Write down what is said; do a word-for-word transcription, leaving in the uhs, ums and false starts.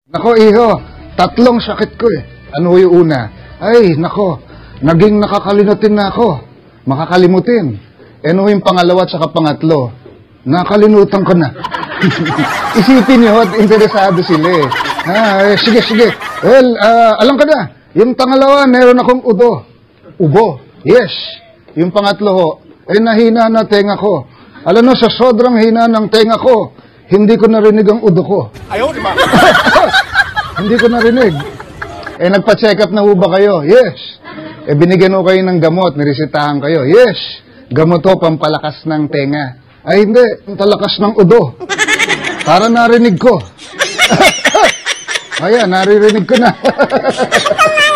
Nako, iho, tatlong sakit ko eh. Ano yung una? Ay, nako, naging nakakalimutin na ako. Makakalimutin. Ano yung pangalawa at saka pangatlo? Nakalimutan ko na. Isipin nyo, interesado sila eh. Ha, eh, sige, sige. Well, uh, alam ka na, yung pangalawa, meron akong udo. Ubo. Yes. Yung pangatlo ho, eh nahina na tenga ko. Alam mo, sa sobrang hina ng tenga ko, hindi ko narinig ang udo ko. Ayaw, di ba? Hindi ko narinig. Eh, nagpa-check up na ho ba kayo? Yes. Eh, binigyan ho kayo ng gamot, niresitahan kayo. Yes. Gamot ho, pampalakas ng tenga. Ay, hindi. Pampalakas ng udo. Para narinig ko. Ayan, naririnig ko na.